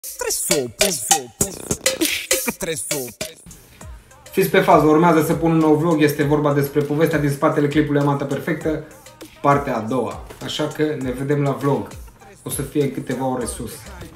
Fiți pe fază, urmează să pun un nou vlog, este vorba despre povestea din spatele clipului Amanta Perfectă, partea a doua. Așa că ne vedem la vlog. O să fie în câteva ore sus.